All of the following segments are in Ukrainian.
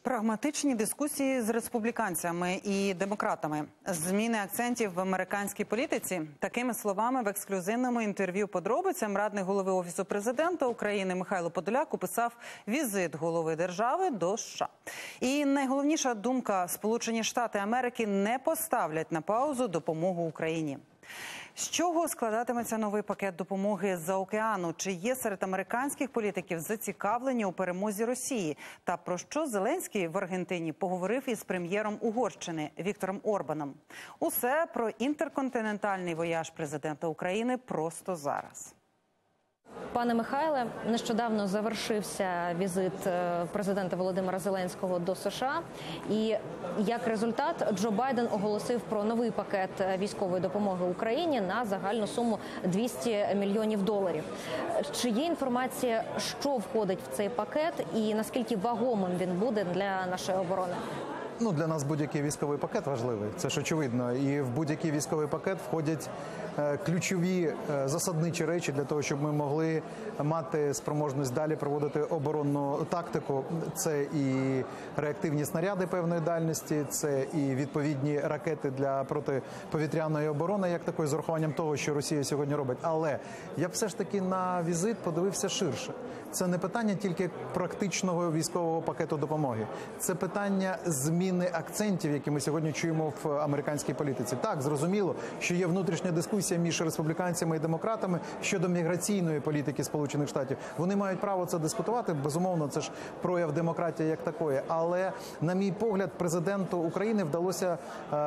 Прагматичні дискусії з республіканцями і демократами. Зміни акцентів в американській політиці. Такими словами в ексклюзивному інтерв'ю подробицям радник голови Офісу президента України Михайло Подоляк описав візит голови держави до США. І найголовніша думка – Сполучені Штати Америки не поставлять на паузу допомогу Україні. З чого складатиметься новий пакет допомоги з-за океану? Чи є серед американських політиків зацікавлені у перемозі Росії? Та про що Зеленський в Аргентині поговорив із прем'єром Угорщини Віктором Орбаном? Усе про інтерконтинентальний вояж президента України просто зараз. Пане Михайле, нещодавно завершився візит президента Володимира Зеленського до США. І як результат Джо Байден оголосив про новий пакет військової допомоги Україні на загальну суму $200 мільйонів. Чи є інформація, що входить в цей пакет і наскільки вагомим він буде для нашої оборони? Для нас будь-який військовий пакет важливий, це ж очевидно. І в будь-який військовий пакет входять ключові засадничі речі для того, щоб ми могли мати спроможність далі проводити оборонну тактику. Це і реактивні снаряди певної дальності, це і відповідні ракети для протиповітряної оборони, як такої, з урахуванням того, що Росія сьогодні робить. Але я б все ж таки на візит подивився ширше. Це не питання тільки практичного військового пакету допомоги. Це питання зміни акцентів, які ми сьогодні чуємо в американській політиці. Так, зрозуміло, що є внутрішня дискусія між республіканцями і демократами щодо міграційної політики Сполучених Штатів. Вони мають право це дискутувати, безумовно, це ж прояв демократії як такої. Але, на мій погляд, президенту України вдалося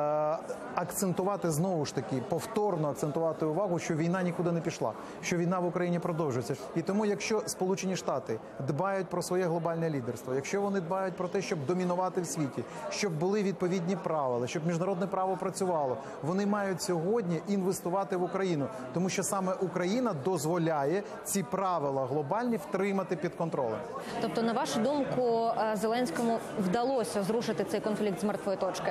акцентувати, знову ж таки, повторно акцентувати увагу, що війна нікуди не пішла, що війна в Україні продовжується. І тому, якщо Сполучені Штати дбають про своє глобальне лідерство, якщо вони дбають про те, щоб домінувати в світі, щоб були відповідні правила, щоб міжнародне право працювало, вони мають сьогодні інвестувати в Україну, тому що саме Україна дозволяє ці правила глобальні втримати під контролем. Тобто, на вашу думку, Зеленському вдалося зрушити цей конфлікт з мертвої точки?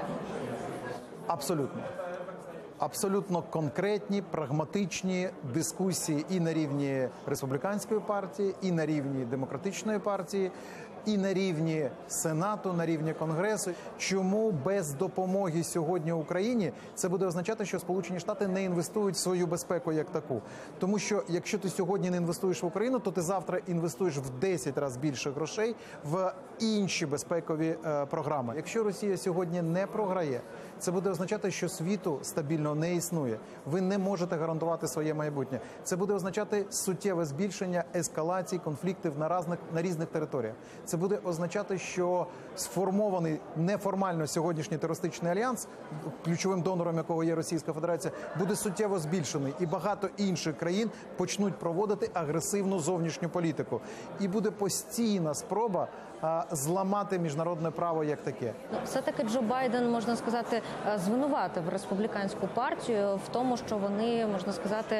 Абсолютно. Абсолютно конкретні, прагматичні дискусії і на рівні республіканської партії, і на рівні демократичної партії, і на рівні Сенату, на рівні Конгресу. Чому без допомоги сьогодні Україні це буде означати, що Сполучені Штати не інвестують в свою безпеку як таку? Тому що якщо ти сьогодні не інвестуєш в Україну, то ти завтра інвестуєш в 10 разів більше грошей в інші безпекові програми. Якщо Росія сьогодні не програє, це буде означати, що світу стабільно не існує. Ви не можете гарантувати своє майбутнє. Це буде означати суттєве збільшення ескалації конфліктів на різних територіях. Це буде означати, що сформований неформально сьогоднішній терористичний альянс, ключовим донором якого є Російська Федерація, буде суттєво збільшений. І багато інших країн почнуть проводити агресивну зовнішню політику. І буде постійна спроба зламати міжнародне право як таке. Все-таки Джо Байден, можна сказати, звинуватив республіканську партію в тому, що вони, можна сказати,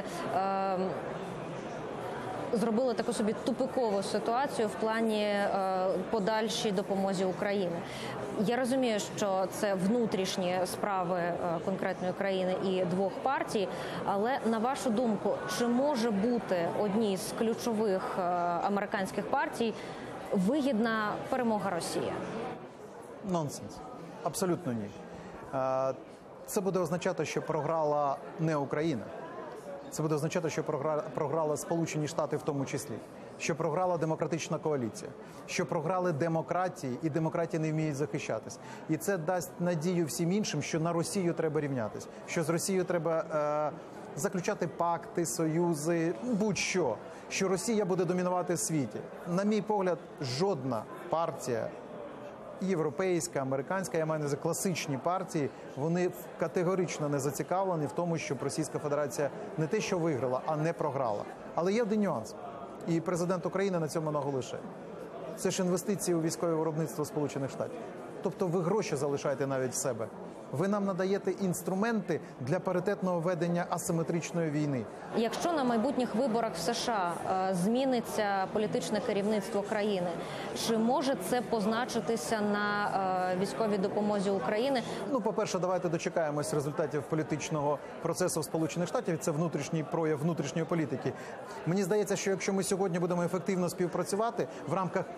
зробили таку собі тупикову ситуацію в плані подальшій допомозі Україні. Я розумію, що це внутрішні справи конкретної країни і двох партій, але, на вашу думку, чи може бути одній з ключових американських партій вигідна перемога Росії? Нонсенс. Абсолютно ні. Це буде означати, що програла не Україна. Це буде означати, що програли Сполучені Штати в тому числі, що програла демократична коаліція, що програли демократії, і демократії не вміють захищатись. І це дасть надію всім іншим, що на Росію треба рівнятись, що з Росією треба заключати пакти, союзи, будь-що, що Росія буде домінувати в світі. На мій погляд, жодна партія, європейська, американська, я маю на увазі класичні партії, вони категорично не зацікавлені в тому, щоб Російська Федерація не те, що виграла, а не програла. Але є один нюанс, і президент України на цьому наголошує. Це ж інвестиції у військове виробництво Сполучених Штатів. Тобто ви гроші залишаєте навіть в себе. Ви нам надаєте інструменти для паритетного ведення асиметричної війни. Якщо на майбутніх виборах в США зміниться політичне керівництво країни, чи може це позначитися на військовій допомозі України? По-перше, давайте дочекаємось результатів політичного процесу в Сполучених Штатів. Це внутрішній прояв внутрішньої політики. Мені здається, що якщо ми сьогодні будемо ефективно співпрацювати в рамках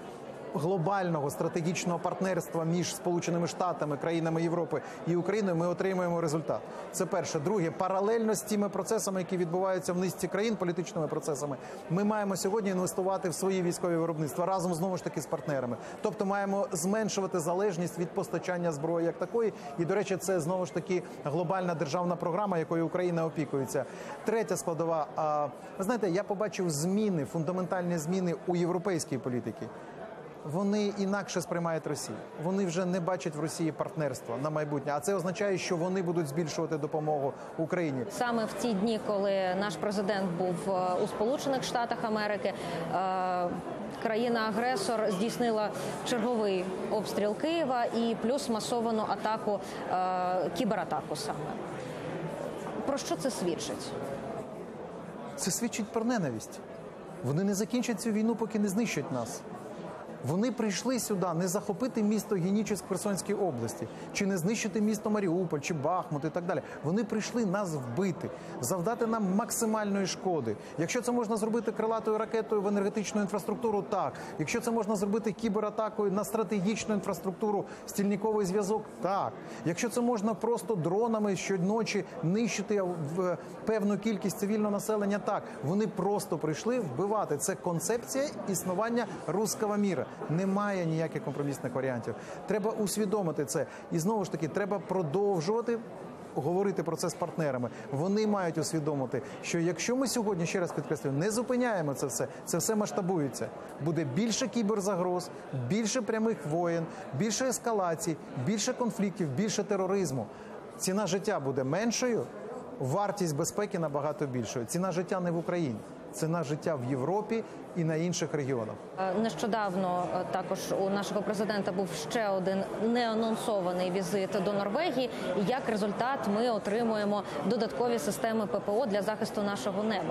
глобального стратегічного партнерства між Сполученими Штатами, країнами Європи і Україною ми отримуємо результат. Це перше. Друге, паралельно з тими процесами, які відбуваються в низці країн, політичними процесами, ми маємо сьогодні інвестувати в свої військові виробництва разом, знову ж таки, з партнерами. Тобто маємо зменшувати залежність від постачання зброї як такої. І, до речі, це, знову ж таки, глобальна державна програма, якою Україна опікується. Третя складова. Ви знаєте, я побачив зміни, фундаментальні зміни у європейській політиці. Вони інакше сприймають Росію. Вони вже не бачать в Росії партнерства на майбутнє. А це означає, що вони будуть збільшувати допомогу Україні. Саме в ті дні, коли наш президент був у Сполучених Штатах Америки, країна-агресор здійснила черговий обстріл Києва і плюс масовану атаку, кібератаку саме. Про що це свідчить? Це свідчить про ненависть. Вони не закінчать цю війну, поки не знищать нас. Вони прийшли сюди не захопити місто Генічеськ в Херсонській області, чи не знищити місто Маріуполь, чи Бахмут і так далі. Вони прийшли нас вбити, завдати нам максимальної шкоди. Якщо це можна зробити крилатою ракетою в енергетичну інфраструктуру, так. Якщо це можна зробити кібератакою на стратегічну інфраструктуру, стільниковий зв'язок, так. Якщо це можна просто дронами щоночі нищити в певну кількість цивільного населення, так. Вони просто прийшли вбивати. Це концепція існування руського міра. Немає ніяких компромісних варіантів. Треба усвідомити це. І знову ж таки, треба продовжувати говорити про це з партнерами. Вони мають усвідомити, що якщо ми сьогодні, ще раз підкреслюю, не зупиняємо це все масштабується. Буде більше кіберзагроз, більше прямих воєн, більше ескалацій, більше конфліктів, більше тероризму. Ціна життя буде меншою, вартість безпеки набагато більшою. Ціна життя не в Україні. Ціна життя в Європі і на інших регіонах. Нещодавно також у нашого президента був ще один неанонсований візит до Норвегії. І як результат ми отримуємо додаткові системи ППО для захисту нашого неба.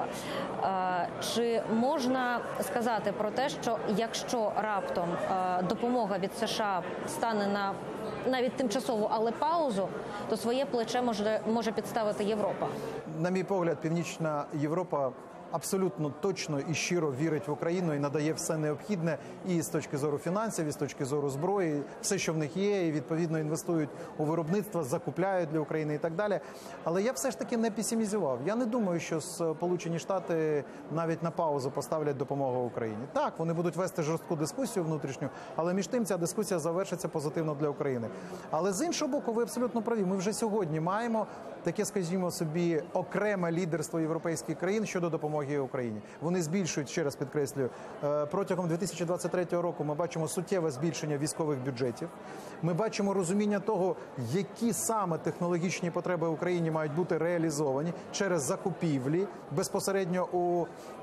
Чи можна сказати про те, що якщо раптом допомога від США стане на навіть тимчасову, але паузу, то своє плече може підставити Європа? На мій погляд, Північна Європа абсолютно точно і щиро вірить в Україну і надає все необхідне і з точки зору фінансів, і з точки зору зброї, все, що в них є, і відповідно інвестують у виробництво, закупляють для України і так далі. Але я все ж таки не песимізував. Я не думаю, що Сполучені Штати навіть на паузу поставлять допомогу Україні. Так, вони будуть вести жорстку дискусію внутрішню, але між тим ця дискусія завершиться позитивно для України. Але з іншого боку, ви абсолютно праві. Ми вже сьогодні маємо таке, скажімо собі, окреме лідерство європейських країн щодо допомоги Україні. Вони збільшують, ще раз підкреслюю, протягом 2023 року ми бачимо суттєве збільшення військових бюджетів. Ми бачимо розуміння того, які саме технологічні потреби Україні мають бути реалізовані через закупівлі безпосередньо у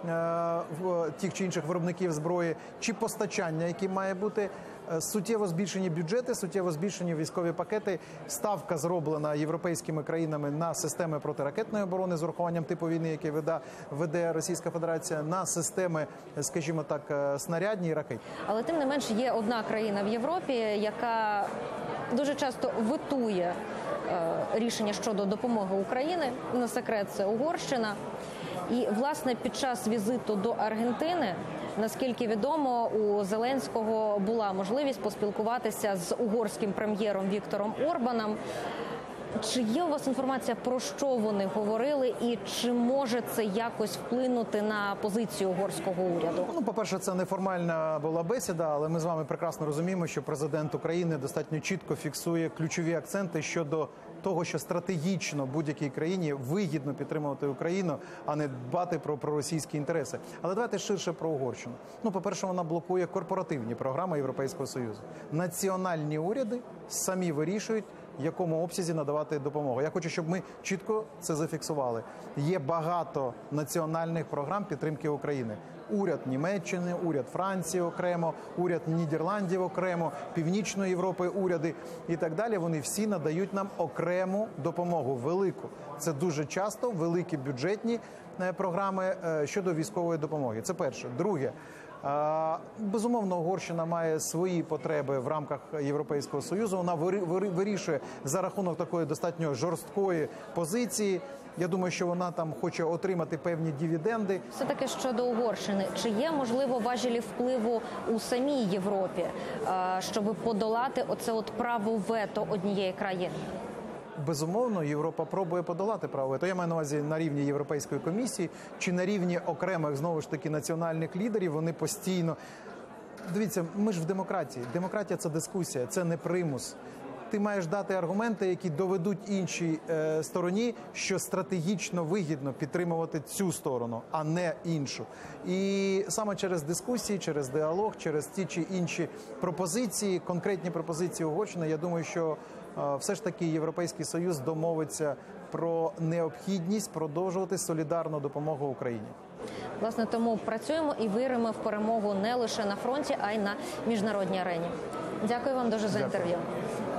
тих чи інших виробників зброї, чи постачання, які має бути. Суттєво збільшені бюджети, суттєво збільшені військові пакети. Ставка зроблена європейськими країнами на системи протиракетної оборони з урахуванням типу війни, який веде Російська Федерація, на системи, скажімо так, снарядні і ракетні. Але тим не менш є одна країна в Європі, яка дуже часто ветує рішення щодо допомоги України. Не секрет, це Угорщина. І, власне, під час візиту до Аргентини, наскільки відомо, у Зеленського була можливість поспілкуватися з угорським прем'єром Віктором Орбаном. Чи є у вас інформація, про що вони говорили, і чи може це якось вплинути на позицію угорського уряду? По-перше, це неформальна була бесіда, але ми з вами прекрасно розуміємо, що президент України достатньо чітко фіксує ключові акценти щодо того, що стратегічно будь-якій країні вигідно підтримувати Україну, а не дбати про проросійські інтереси. Але давайте ширше про Угорщину. По-перше, вона блокує корпоративні програми Європейського Союзу. Національні уряди самі вирішують, в якому обсязі надавати допомогу. Я хочу, щоб ми чітко це зафіксували. Є багато національних програм підтримки України. Уряд Німеччини, уряд Франції окремо, уряд Нідерландів окремо, Північної Європи уряди і так далі. Вони всі надають нам окрему допомогу, велику. Це дуже часто великі бюджетні програми щодо військової допомоги. Це перше. Друге. Безумовно, Угорщина має свої потреби в рамках Європейського Союзу. Вона вирішує за рахунок такої достатньо жорсткої позиції. Я думаю, що вона там хоче отримати певні дивіденди. Все-таки щодо Угорщини, чи є, можливо, важелі впливу у самій Європі, щоб подолати оце от право вето однієї країни? Безумовно, Європа пробує подолати право вето. Я маю на увазі на рівні Європейської комісії чи на рівні окремих, знову ж таки, національних лідерів. Вони постійно... Дивіться, ми ж в демократії. Демократія – це дискусія, це не примус. Ти маєш дати аргументи, які доведуть іншій стороні, що стратегічно вигідно підтримувати цю сторону, а не іншу. І саме через дискусії, через діалог, через ті чи інші пропозиції, конкретні пропозиції Угорщини, я думаю, що все ж таки Європейський Союз домовиться про необхідність продовжувати солідарну допомогу Україні. Власне, тому працюємо і віримо в перемогу не лише на фронті, а й на міжнародній арені. Дякую вам дуже за інтерв'ю.